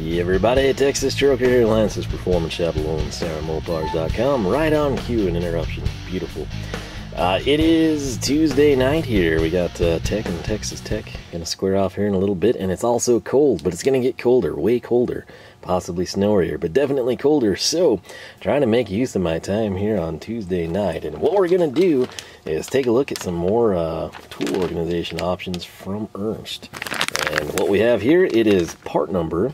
Hey everybody, Texas Trucker here, Lance's Performance Shop, Mopars.com. Right on cue, an interruption. Beautiful. It is Tuesday night here. We got Tech and Texas Tech. Gonna square off here in a little bit, and it's also cold, but it's gonna get colder, way colder. Possibly snowier, but definitely colder. So, trying to make use of my time here on Tuesday night. And what we're gonna do is take a look at some more tool organization options from Ernst. And what we have here, it is part number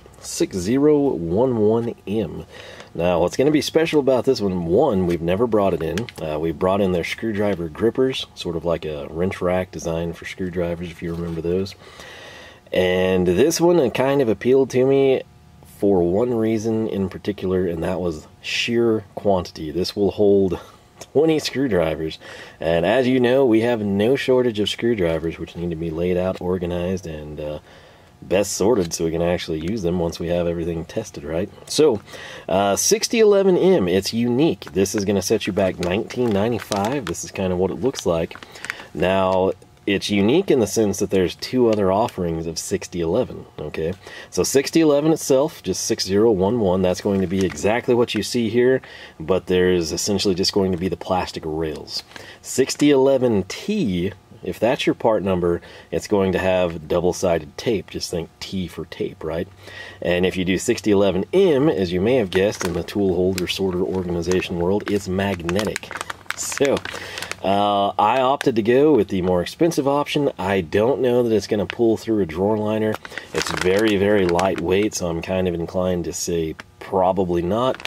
6011M. Now, what's going to be special about this one, we've never brought it in. We brought in their screwdriver grippers, sort of like a wrench rack designed for screwdrivers, if you remember those. And this one kind of appealed to me for one reason in particular, and that was sheer quantity. This will hold 20 screwdrivers, and as you know, we have no shortage of screwdrivers, which need to be laid out, organized, and best sorted so we can actually use them once we have everything tested, right? So 6011M, it's unique. This is going to set you back $19.95. This is kind of what it looks like. Now, it's unique in the sense that there's two other offerings of 6011, okay? So 6011 itself, just 6011, that's going to be exactly what you see here, but there's essentially just going to be the plastic rails. 6011T, if that's your part number, it's going to have double-sided tape. Just think T for tape, right? And if you do 6011M, as you may have guessed in the tool holder sorter organization world, it's magnetic. So, I opted to go with the more expensive option. I don't know that it's going to pull through a drawer liner. It's very, very lightweight, so I'm kind of inclined to say probably not.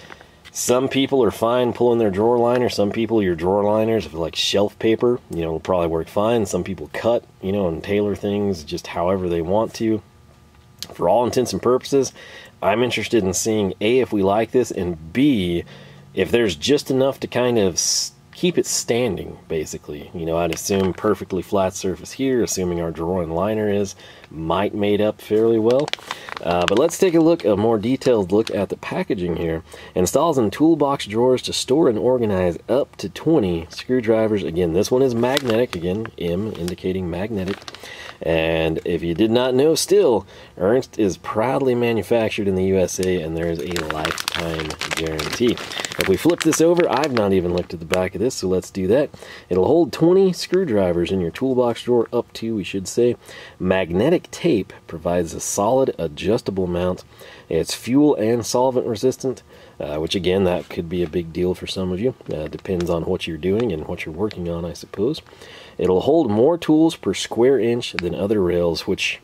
Some people are fine pulling their drawer liner. Some people, your drawer liners, if like shelf paper, you know, will probably work fine. Some people cut, you know, and tailor things just however they want to. For all intents and purposes, I'm interested in seeing A, if we like this, and B, if there's just enough to kind of keep it standing, basically. You know, I'd assume perfectly flat surface here, assuming our drawer and liner might made up fairly well. But let's take a more detailed look at the packaging here. Installs in toolbox drawers to store and organize up to 20 screwdrivers. Again, this one is magnetic. Again, M indicating magnetic. And if you did not know still, Ernst is proudly manufactured in the USA, and there is a lifetime guarantee. If we flip this over, I've not even looked at the back of this, so let's do that. It'll hold 20 screwdrivers in your toolbox drawer, up to, we should say. Magnetic tape provides a solid adjustable mount. It's fuel and solvent resistant, which again, that could be a big deal for some of you. Depends on what you're doing and what you're working on, I suppose. It'll hold more tools per square inch than other rails, which,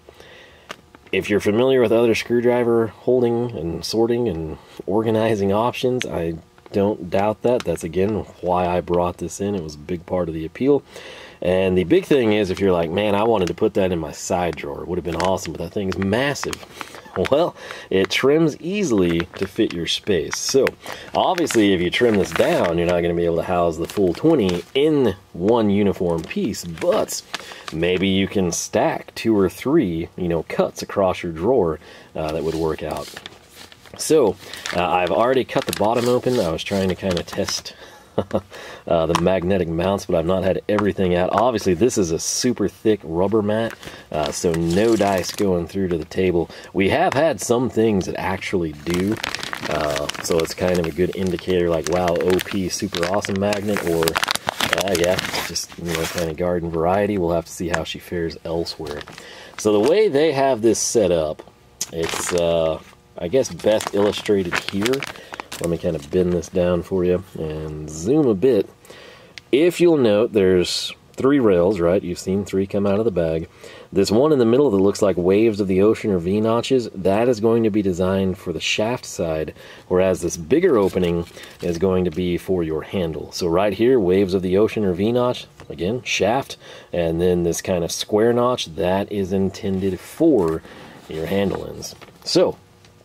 if you're familiar with other screwdriver holding and sorting and organizing options, I don't doubt that. That's, again, why I brought this in. It was a big part of the appeal. And the big thing is, if you're like, man, I wanted to put that in my side drawer, it would have been awesome, but that thing is massive. Well, it trims easily to fit your space. So, obviously, if you trim this down, you're not going to be able to house the full 20 in one uniform piece, but maybe you can stack 2 or 3, you know, cuts across your drawer that would work out. So, I've already cut the bottom open. I was trying to kind of test the magnetic mounts, but I've not had everything out. Obviously, this is a super thick rubber mat, so no dice going through to the table. We have had some things that actually do, so it's kind of a good indicator, like, wow, OP, super awesome magnet, or yeah, just, you know, kind of garden variety. We'll have to see how she fares elsewhere. So the way they have this set up, it's I guess best illustrated here. Let me kind of bend this down for you and zoom a bit. If you'll note, there's 3 rails, right? You've seen 3 come out of the bag. This one in the middle that looks like waves of the ocean or V-notches, that is going to be designed for the shaft side, whereas this bigger opening is going to be for your handle. So right here, waves of the ocean or V-notch, again, shaft, and then this kind of square notch, that is intended for your handle ends. So,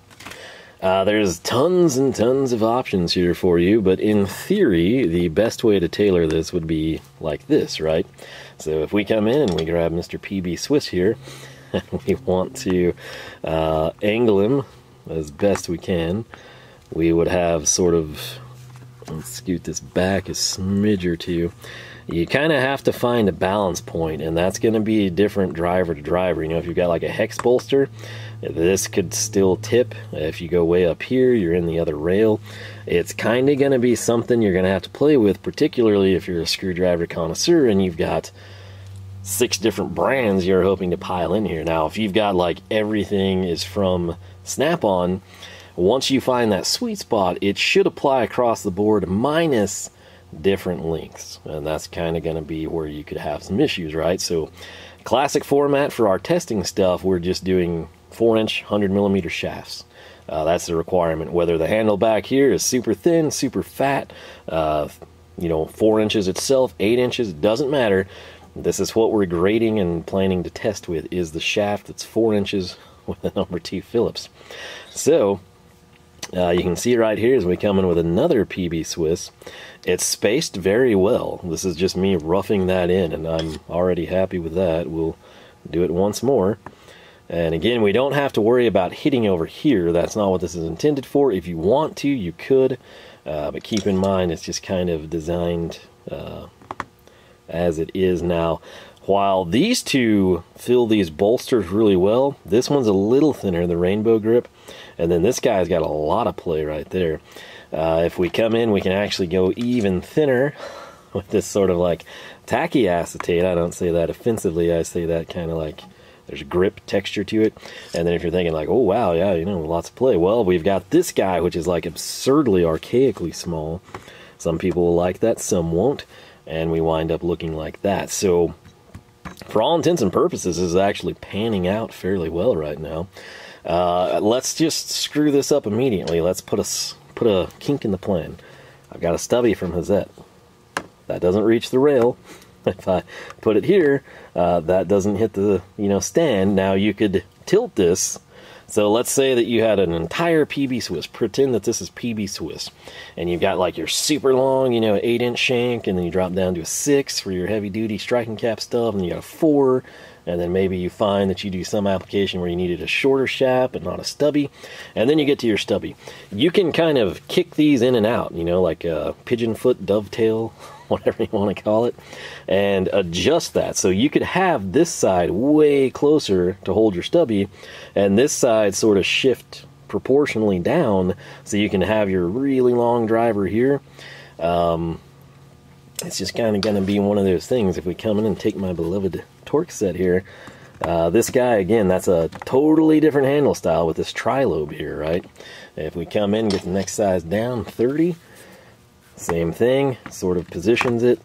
there's tons and tons of options here for you, but in theory, the best way to tailor this would be like this, right? So if we come in and we grab Mr. PB Swiss here, and we want to angle him as best we can, we would have sort of, let's scoot this back a smidge or two, you kind of have to find a balance point, and that's going to be different driver to driver. You know, if you've got like a hex bolster, this could still tip. If you go way up here, you're in the other rail. It's kind of going to be something you're going to have to play with, particularly if you're a screwdriver connoisseur and you've got 6 different brands you're hoping to pile in here. Now, if you've got like everything is from Snap-on, once you find that sweet spot, it should apply across the board minus different lengths, and that's kind of going to be where you could have some issues, right? So classic format for our testing stuff, we're just doing 4-inch 100mm shafts. That's the requirement. Whether the handle back here is super thin, super fat, you know, 4 inches itself, 8 inches, it doesn't matter. This is what we're grading and planning to test with, is the shaft that's 4 inches with a number 2 Phillips. So you can see right here as we come in with another PB Swiss. It's spaced very well. This is just me roughing that in, and I'm already happy with that. We'll do it once more. And again, we don't have to worry about hitting over here. That's not what this is intended for. If you want to, you could, but keep in mind it's just kind of designed as it is now. While these two fill these bolsters really well, this one's a little thinner, the Rainbow Grip, and then this guy's got a lot of play right there. If we come in, we can actually go even thinner with this sort of like tacky acetate. I don't say that offensively, I say that kind of like there's grip texture to it. And then if you're thinking like, oh wow, yeah, you know, lots of play, well, we've got this guy, which is like absurdly archaically small. Some people will like that, some won't, and we wind up looking like that. So for all intents and purposes, this is actually panning out fairly well right now. Let's just screw this up immediately. Let's put a kink in the plan. I've got a stubby from Hazette. That doesn't reach the rail. If I put it here, that doesn't hit the, you know, stand. Now you could tilt this. So let's say that you had an entire PB Swiss. Pretend that this is PB Swiss. And you've got like your super long, you know, 8-inch shank, and then you drop down to a 6 for your heavy duty striking cap stuff, and you got a 4. And then maybe you find that you do some application where you needed a shorter shaft but not a stubby, and then you get to your stubby. You can kind of kick these in and out, you know, like a pigeon foot, dovetail, whatever you want to call it, and adjust that. So you could have this side way closer to hold your stubby, and this side sort of shift proportionally down so you can have your really long driver here. It's just kind of going to be one of those things. If we come in and take my beloved torque set here, this guy, again, that's a totally different handle style with this tri-lobe here, right? If we come in, get the next size down, 30, same thing, sort of positions it.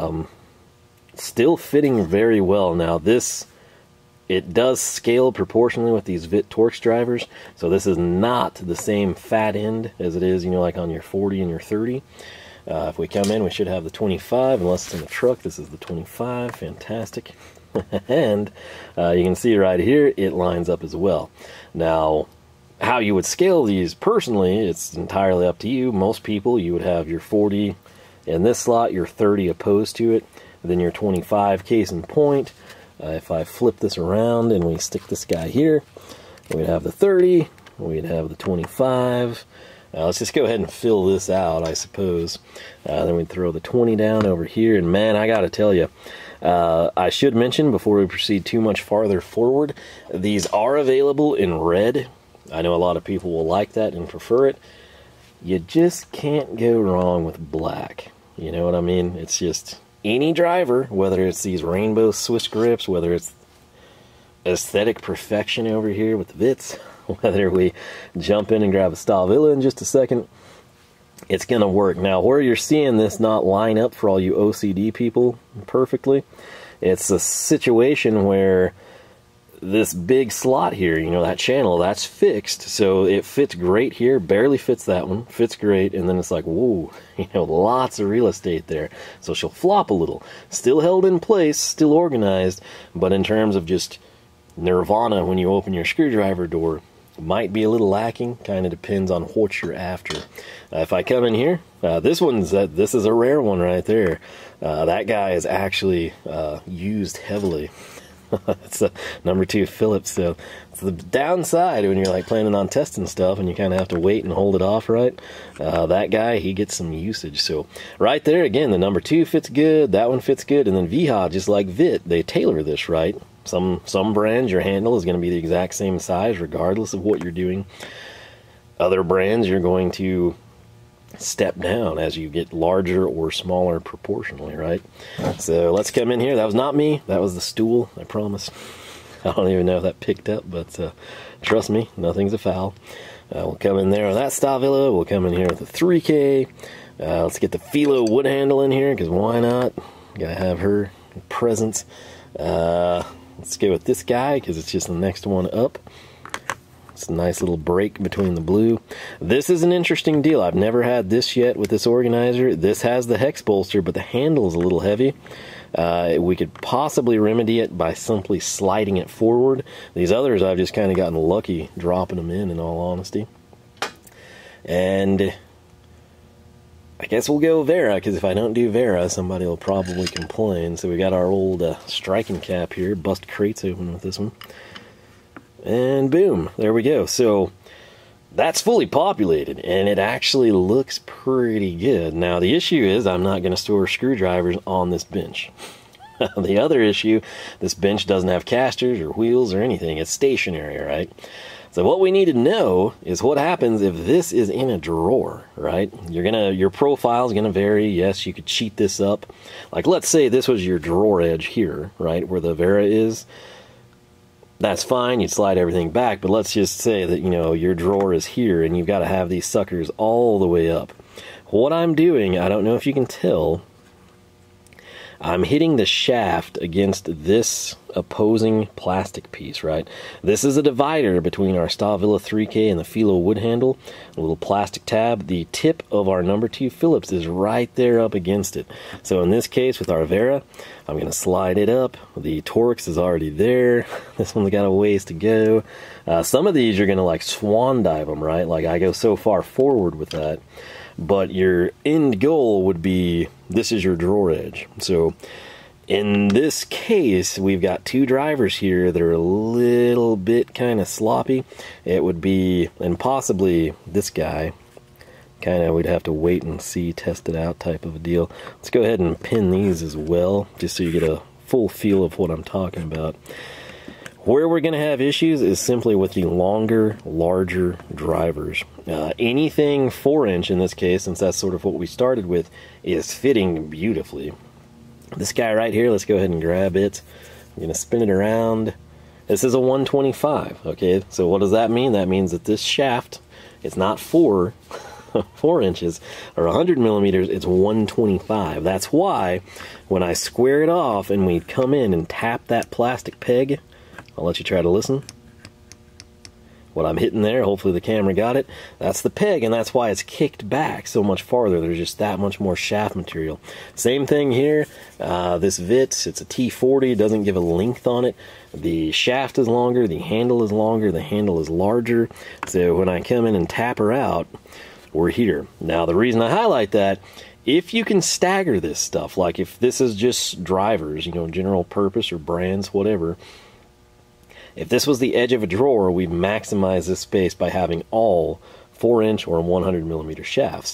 Still fitting very well. Now this, it does scale proportionally with these Vit Torx drivers, so this is not the same fat end as it is, you know, like on your 40 and your 30. If we come in, we should have the 25, unless it's in the truck. This is the 25, fantastic. And you can see right here, it lines up as well. Now, how you would scale these personally, it's entirely up to you. Most people, you would have your 40 in this slot, your 30 opposed to it, then your 25 case in point. If I flip this around and we stick this guy here, we'd have the 30, we'd have the 25. Let's just go ahead and fill this out, I suppose. Then we'd throw the 20 down over here, and man, I gotta tell you, I should mention before we proceed too much farther forward, these are available in red. I know a lot of people will like that and prefer it. You just can't go wrong with black. You know what I mean? It's just any driver, whether it's these rainbow Swiss grips, whether it's aesthetic perfection over here with the Vits, whether we jump in and grab a Stavilla in just a second, it's going to work. Now, where you're seeing this not line up for all you OCD people perfectly, it's a situation where this big slot here, you know, that channel, that's fixed, so it fits great here, barely fits that one, fits great, and then it's like, whoa, you know, lots of real estate there. So she'll flop a little. Still held in place, still organized, but in terms of just nirvana when you open your screwdriver door, might be a little lacking. Kind of depends on what you're after. If I come in here, this is a rare one right there. That guy is actually used heavily. It's a number 2 Phillips, so it's the downside when you're like planning on testing stuff and you kind of have to wait and hold it off, right? That guy, he gets some usage. So right there, again, the number 2 fits good, that one fits good, and then VHA, just like VIT, they tailor this, right? Some brands, your handle is going to be the exact same size regardless of what you're doing. Other brands, you're going to step down as you get larger or smaller proportionally, right? So let's come in here. That was not me, that was the stool, I promise. I don't even know if that picked up, but trust me, nothing's a foul. We'll come in there with that Stavilla. We'll come in here with the 3K. Let's get the Philo wood handle in here, because why not? Gotta have her presence. Let's go with this guy, because it's just the next one up. It's a nice little break between the blue. This is an interesting deal. I've never had this yet with this organizer. This has the hex bolster, but the handle is a little heavy. We could possibly remedy it by simply sliding it forward. These others, I've just kind of gotten lucky dropping them in all honesty. And I guess we'll go Vera, because if I don't do Vera, somebody will probably complain. So we got our old striking cap here. Bust crates open with this one. And boom, there we go. So that's fully populated, and it actually looks pretty good. Now the issue is I'm not going to store screwdrivers on this bench. The other issue, this bench doesn't have casters or wheels or anything. It's stationary, right? So what we need to know is what happens if this is in a drawer, right? Your profile is gonna vary. Yes, you could cheat this up. Like let's say this was your drawer edge here, right, where the Vera is. That's fine, you'd slide everything back, but let's just say that, you know, your drawer is here and you've got to have these suckers all the way up. What I'm doing, I don't know if you can tell, I'm hitting the shaft against this opposing plastic piece, right? This is a divider between our Stavilla 3K and the Philo wood handle, a little plastic tab. The tip of our number 2 Phillips is right there up against it. So in this case with our Vera, I'm going to slide it up. The Torx is already there. This one's got a ways to go. Some of these you're going to like swan dive them, right? Like I go so far forward with that. But your end goal would be, this is your drawer edge. So in this case, we've got 2 drivers here that are a little bit kind of sloppy. It would be, and possibly this guy, kind of we'd have to wait and see, test it out type of a deal. Let's go ahead and pin these as well, just so you get a full feel of what I'm talking about. Where we're going to have issues is simply with the longer, larger drivers. Anything 4-inch in this case, since that's sort of what we started with, is fitting beautifully. This guy right here, let's go ahead and grab it. I'm going to spin it around. This is a 125, okay? So what does that mean? That means that this shaft, it's not 4 inches or 100 millimeters, it's 125. That's why when I square it off and we come in and tap that plastic peg, I'll let you try to listen. What I'm hitting there, hopefully the camera got it, that's the peg, and that's why it's kicked back so much farther. There's just that much more shaft material. Same thing here. This VIT, it's a T40, doesn't give a length on it. The shaft is longer, the handle is longer, the handle is larger. So when I come in and tap her out, we're here. Now the reason I highlight that, if you can stagger this stuff, like if this is just drivers, you know, general purpose or brands, whatever, if this was the edge of a drawer, we'd maximize this space by having all 4-inch or 100 millimeter shafts.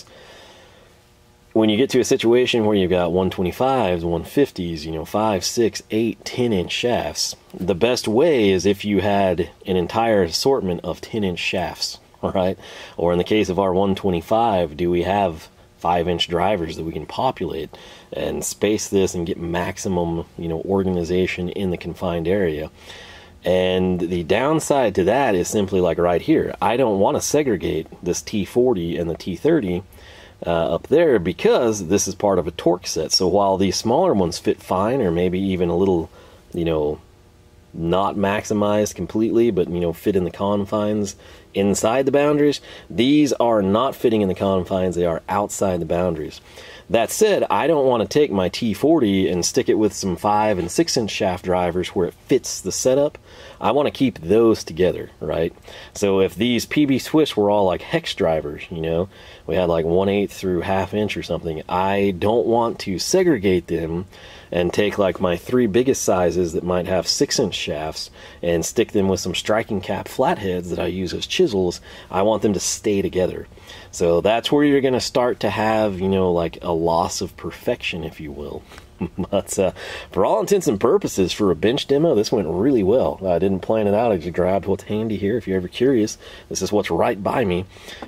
When you get to a situation where you've got 125s, 150s, you know, 5, 6, 8, 10-inch shafts, the best way is if you had an entire assortment of 10-inch shafts, all right? Or in the case of our 125, do we have 5-inch drivers that we can populate and space this and get maximum, you know, organization in the confined area? And the downside to that is simply like right here. I don't want to segregate this T40 and the T30 up there because this is part of a torque set. So while these smaller ones fit fine, or maybe even a little, you know, not maximized completely, but, you know, fit in the confines inside the boundaries, these are not fitting in the confines. They are outside the boundaries. That said, I don't want to take my T40 and stick it with some 5 and 6-inch shaft drivers where it fits the setup. I want to keep those together, right? So if these PB Swiss were all like hex drivers, you know, we had like 1/8 through 1/2 inch or something, I don't want to segregate them and take like my 3 biggest sizes that might have 6-inch shafts and stick them with some striking cap flatheads that I use as chisels. I want them to stay together. So that's where you're going to start to have, you know, like a loss of perfection, if you will. But for all intents and purposes, for a bench demo, this went really well. I didn't plan it out. I just grabbed what's handy here. If you're ever curious, this is what's right by me,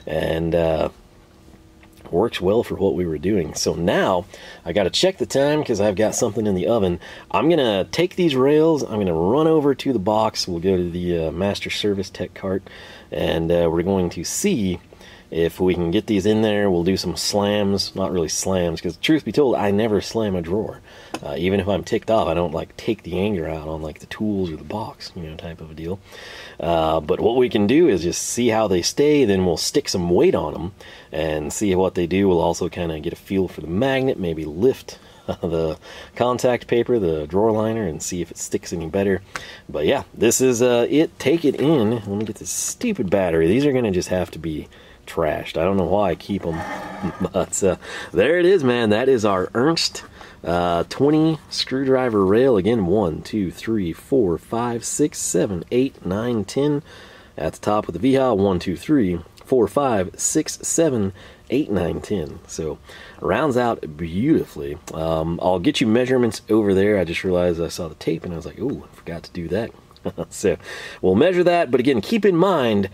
and works well for what we were doing. So now I got to check the time because I've got something in the oven. I'm gonna take these rails, I'm gonna run over to the box. We'll go to the master service tech cart, and we're going to see if we can get these in there. We'll do some slams, not really slams, because truth be told, I never slam a drawer. Even if I'm ticked off, I don't like take the anger out on like the tools or the box, you know, type of a deal. But what we can do is just see how they stay, then we'll stick some weight on them and see what they do. We'll also kind of get a feel for the magnet, maybe lift the contact paper, the drawer liner, and see if it sticks any better. But yeah, this is it. Take it in. Let me get this stupid battery. These are going to just have to be trashed. I don't know why I keep them, but there it is, man. That is our Ernst 20 screwdriver rail. Again, 1, 2, 3, 4, 5, 6, 7, 8, 9, 10 at the top with the VHA. 1, 2, 3, 4, 5, 6, 7, 8, 9, 10. So rounds out beautifully. I'll get you measurements over there. I just realized I saw the tape and I was like, oh, I forgot to do that. So we'll measure that, but again, keep in mind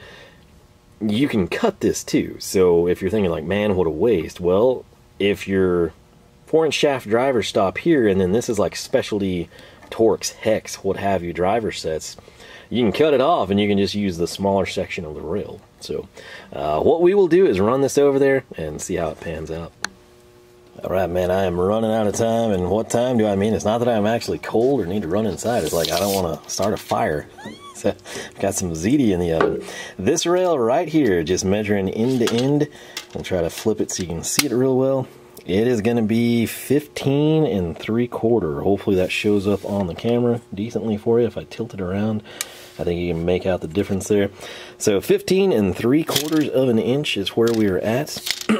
you can cut this too. So if you're thinking like, man, what a waste. Well, if your 4-inch shaft drivers stop here, and then this is like specialty Torx, Hex, what have you driver sets, you can cut it off and you can just use the smaller section of the rail. So what we will do is run this over there and see how it pans out. Alright, man, I am running out of time. And what time do I mean? It's not that I'm actually cold or need to run inside. It's like I don't want to start a fire. So I've got some ziti in the oven. This rail right here, just measuring end to end. I'll try to flip it so you can see it real well. It is going to be 15 3/4. Hopefully that shows up on the camera decently for you. If I tilt it around, I think you can make out the difference there. So 15 3/4 of an inch is where we are at.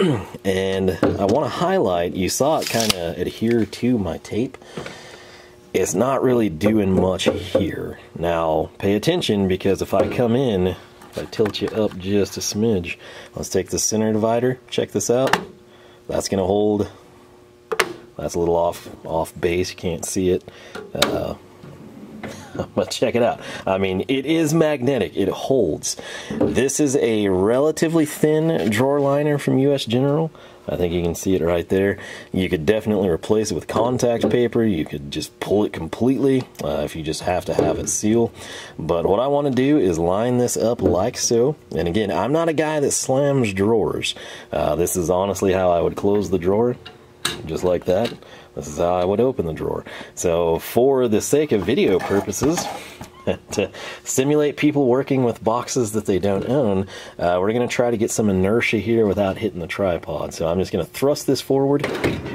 And I want to highlight, you saw it kind of adhere to my tape. It's not really doing much here. Now pay attention, because if I come in, if I tilt you up just a smidge, let's take the center divider, check this out. That's going to hold. That's a little off base, you can't see it. But check it out. I mean, it is magnetic. It holds. This is a relatively thin drawer liner from US General. I think you can see it right there. You could definitely replace it with contact paper. You could just pull it completely if you just have to have it seal. But what I want to do is line this up like so. And again, I'm not a guy that slams drawers. This is honestly how I would close the drawer, just like that. This is how I would open the drawer. So for the sake of video purposes, to simulate people working with boxes that they don't own, we're going to try to get some inertia here without hitting the tripod. So I'm just going to thrust this forward.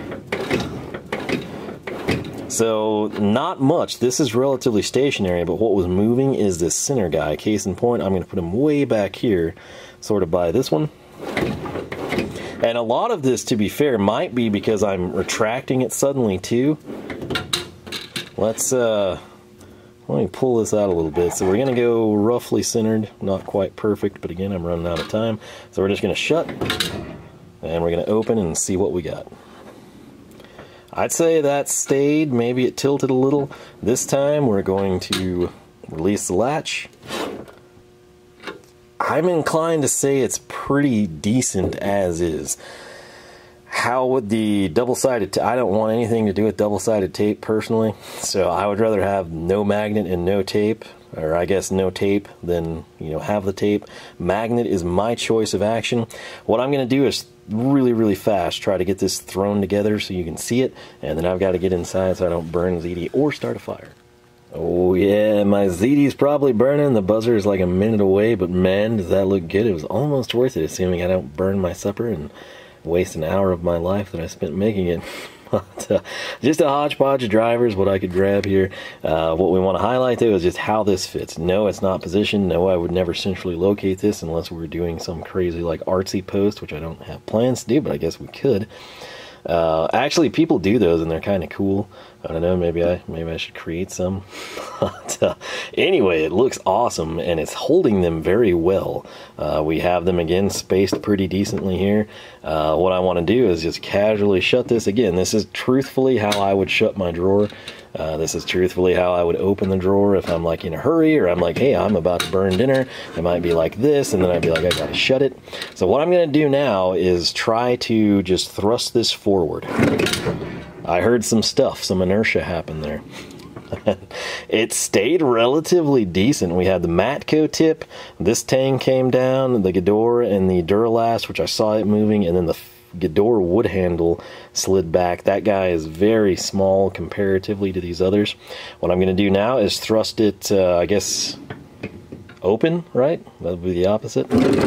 So not much. This is relatively stationary, but what was moving is this center guy. Case in point, I'm going to put him way back here, sort of by this one. And a lot of this, to be fair, might be because I'm retracting it suddenly too. Let me pull this out a little bit. So we're going to go roughly centered, not quite perfect, but again, I'm running out of time. So we're just going to shut, and we're going to open and see what we got. I'd say that stayed, maybe it tilted a little. This time we're going to release the latch. I'm inclined to say it's pretty decent as is. How would the double-sided I don't want anything to do with double-sided tape personally, so I would rather have no magnet and no tape, or I guess no tape than, you know, have the tape. Magnet is my choice of action. What I'm going to do is really fast try to get this thrown together so you can see it, and then I've got to get inside so I don't burn ZD or start a fire. Oh yeah, my ZD's probably burning. The buzzer is like a minute away, but man, does that look good. It was almost worth it, assuming I don't burn my supper and waste an hour of my life that I spent making it. But, just a hodgepodge of drivers, what I could grab here. What we want to highlight though is just how this fits. No, it's not positioned. No, I would never centrally locate this unless we were doing some crazy like artsy post, which I don't have plans to do, but I guess we could. Actually, people do those and they're kind of cool. I don't know, maybe I should create some. But, anyway, it looks awesome, and it's holding them very well. We have them, again, spaced pretty decently here. What I want to do is just casually shut this. Again, this is truthfully how I would shut my drawer. This is truthfully how I would open the drawer if I'm like in a hurry, or I'm like, hey, I'm about to burn dinner. It might be like this, and then I'd be like, I gotta shut it. So what I'm gonna do now is try to just thrust this forward. I heard some stuff, some inertia happened there. It stayed relatively decent. We had the Matco tip, this tang came down, the Ghidorah and the Duralast, which I saw it moving, and then the Ghidorah wood handle slid back. That guy is very small comparatively to these others. What I'm going to do now is thrust it, I guess, open, right? That would be the opposite.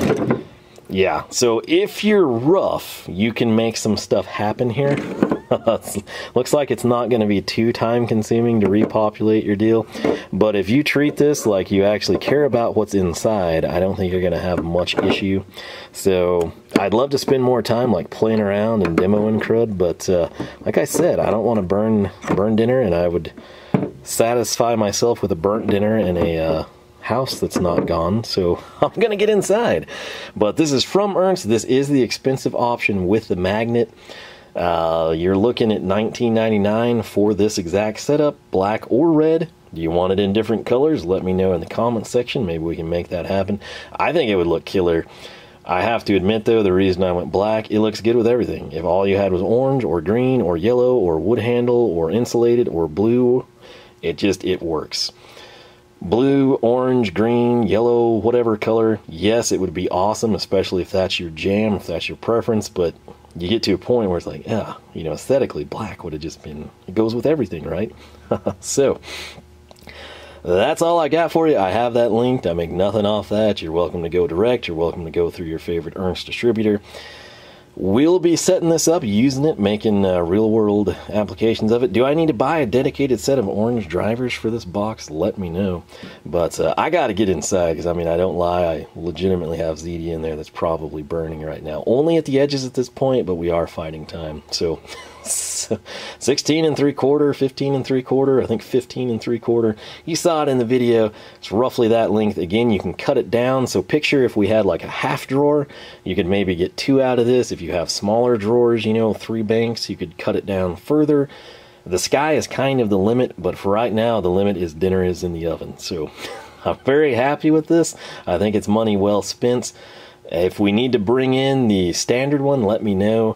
Yeah, so if you're rough, you can make some stuff happen here. Looks like it's not going to be too time consuming to repopulate your deal, but if you treat this like you actually care about what's inside, I don't think you're going to have much issue. So I'd love to spend more time like playing around and demoing crud, but like I said, I don't want to burn dinner, and I would satisfy myself with a burnt dinner and a house that's not gone, so I'm gonna get inside. But this is from Ernst. This is the expensive option with the magnet. You're looking at $19.99 for this exact setup, black or red. Do you want it in different colors? Let me know in the comment section. Maybe we can make that happen. I think it would look killer. I have to admit though, the reason I went black, it looks good with everything. If all you had was orange or green or yellow or wood handle or insulated or blue, it works. Blue, orange, green, yellow, whatever color, yes, it would be awesome, especially if that's your jam, if that's your preference, but you get to a point where it's like, yeah, you know, aesthetically, black would have just been, it goes with everything, right? So, that's all I got for you. I have that linked. I make nothing off that. You're welcome to go direct. You're welcome to go through your favorite Ernst distributor. We'll be setting this up, using it, making real-world applications of it. Do I need to buy a dedicated set of orange drivers for this box? Let me know. But I got to get inside, because, I mean, I don't lie. I legitimately have ZD in there that's probably burning right now. Only at the edges at this point, but we are fighting time. So 16 3/4, 15 3/4, I think 15 3/4. You saw it in the video. It's roughly that length. Again, you can cut it down. So picture if we had like a half drawer, you could maybe get 2 out of this. If you have smaller drawers, you know, 3 banks, you could cut it down further. The sky is kind of the limit, but for right now, the limit is dinner is in the oven. So I'm very happy with this. I think it's money well spent. If we need to bring in the standard one, let me know.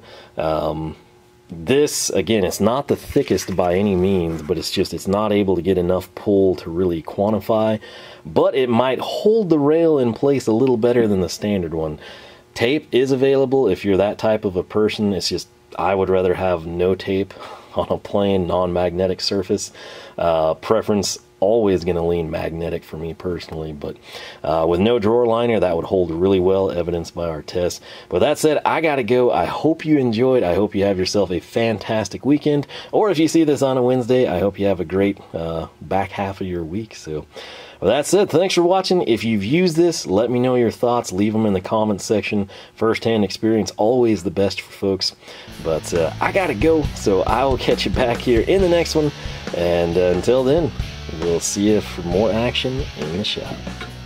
This, again, it's not the thickest by any means, but it's not able to get enough pull to really quantify, but it might hold the rail in place a little better than the standard one. Tape is available if you're that type of a person. It's just, I would rather have no tape on a plain non-magnetic surface. Preference always going to lean magnetic for me personally, but with no drawer liner, that would hold really well, evidenced by our tests. But that said, I gotta go. I hope you enjoyed. I hope you have yourself a fantastic weekend, or if you see this on a Wednesday, I hope you have a great back half of your week. So with that said, thanks for watching. If you've used this, let me know your thoughts. Leave them in the comments section. First-hand experience, always the best for folks. But I gotta go, so I will catch you back here in the next one, and until then, we'll see you for more action in the shop.